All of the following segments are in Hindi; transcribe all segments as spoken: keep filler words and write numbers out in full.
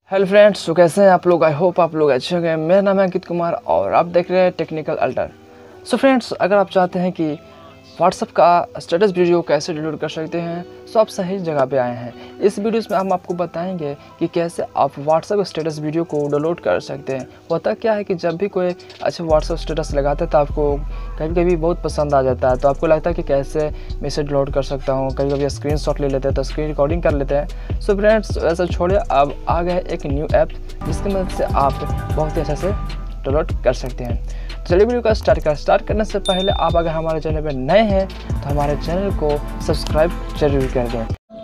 हेलो फ्रेंड्स, तो कैसे हैं आप लोग। आई होप आप लोग अच्छे होंगे। मेरा नाम है अंकित कुमार और आप देख रहे हैं टेक्निकल अल्टर। सो फ्रेंड्स, अगर आप चाहते हैं कि व्हाट्सअप का स्टेटस वीडियो कैसे डिलीट कर सकते हैं तो आप सही जगह पे आए हैं। इस वीडियोस में हम आपको बताएंगे कि कैसे आप व्हाट्सअप स्टेटस वीडियो को डाउनलोड कर सकते हैं। होता क्या है कि जब भी कोई अच्छा व्हाट्सअप स्टेटस लगाता है तो आपको कभी कभी बहुत पसंद आ जाता है, तो आपको लगता है कि कैसे मैसेज डाउनलोड कर सकता हूँ। कभी कभी स्क्रीनशॉट ले लेते हैं तो स्क्रीन रिकॉर्डिंग कर लेते हैं। सो फ्रेंड्स, ऐसा छोड़िए, अब आ गया एक न्यू ऐप जिसकी मदद से आप बहुत ही अच्छे से डाउनलोड कर सकते हैं। चलिए वीडियो का स्टार्ट कर स्टार्ट करने से पहले आप अगर हमारे चैनल पर नए हैं तो हमारे चैनल को सब्सक्राइब जरूर कर दें।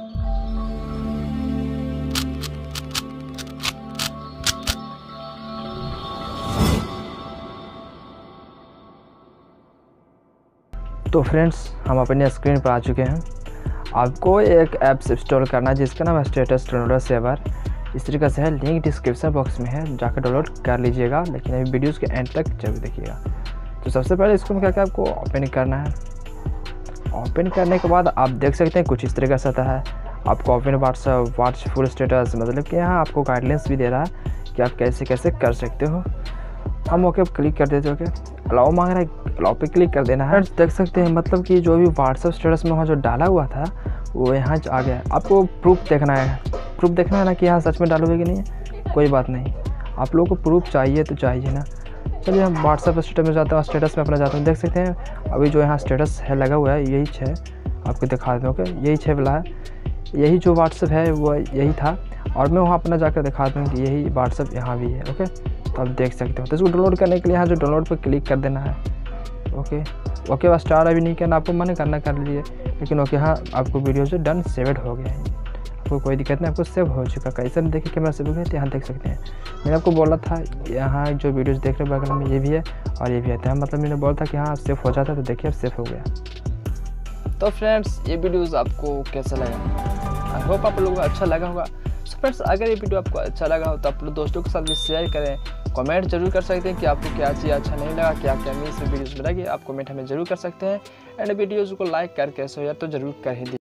तो फ्रेंड्स, हम अपने स्क्रीन पर आ चुके हैं। आपको एक ऐप इंस्टॉल करना है जिसका नाम है स्टेटस डाउनलोडर सेवर। इस तरीके से है, लिंक डिस्क्रिप्शन बॉक्स में है, जाकर डाउनलोड कर लीजिएगा। लेकिन अभी वीडियोस के एंड तक जरूर देखिएगा। तो सबसे पहले इसको क्या क्या आपको ओपन करना है। ओपन करने के बाद आप देख सकते हैं कुछ इस तरीके से आता है। आपको open WhatsApp watch full status, मतलब कि यहाँ आपको गाइडलाइंस भी दे रहा है कि आप कैसे कैसे कर सकते हो। हम ओके क्लिक कर देते, ओके अलाउ मांग रहा है, अलाउ पे क्लिक कर देना है। देख सकते हैं मतलब कि जो भी व्हाट्सएप स्टेटस में वहाँ जो डाला हुआ था वो यहाँ आ गया। आपको प्रूफ देखना है, प्रूफ देखना है ना कि हाँ सच में डालोगे कि नहीं है। कोई बात नहीं, आप लोगों को प्रूफ चाहिए तो चाहिए ना। चलिए हम व्हाट्सएप स्टेटस में जाते हैं, स्टेटस में अपना जाते हैं। देख सकते हैं अभी जो यहाँ स्टेटस है लगा हुआ है यही छः, आपको दिखा दूँ। ओके, यही छः वाला है, यही जो व्हाट्सएप है वो यही था। और मैं वहाँ अपना जाकर दिखा दूँ कि यही व्हाट्सएप यहाँ भी है। ओके, तो आप देख सकते हो। तो इसको डाउनलोड करने के लिए यहाँ जो डाउनलोड पर क्लिक कर देना है। ओके ओके बस स्टार्ट अभी नहीं करना, आपको मन करना कर लीजिए। लेकिन ओके, हाँ आपको वीडियो जो डन सेव्ड हो गया है, आपको कोई दिक्कत नहीं, आपको सेव हो चुका। कैसे देखिए कैमरा सेव हो गया, तो यहाँ देख सकते हैं। मैंने आपको बोला था यहाँ जो वीडियोस देख रहे हैं बगल में ये भी है और ये भी है, तो मतलब मैंने बोला था कि हाँ सेव हो जाता है। तो देखिए अब सेव हो गया। तो फ्रेंड्स, ये वीडियोज़ आपको कैसा लगा? आई होप आप लोगों को अच्छा लगा होगा। सो फ्रेंड्स, अगर ये वीडियो आपको अच्छा लगा हो तो आप लोग दोस्तों के साथ भी शेयर करें। कमेंट जरूर कर सकते हैं कि आपको क्या चीज़ अच्छा नहीं लगा, क्या क्या मीन्स वीडियोज़ में लगी। आप कमेंट हमें जरूर कर सकते हैं। एंड वीडियोज़ को लाइक करके सो यार तो जरूर कर ही दीजिए।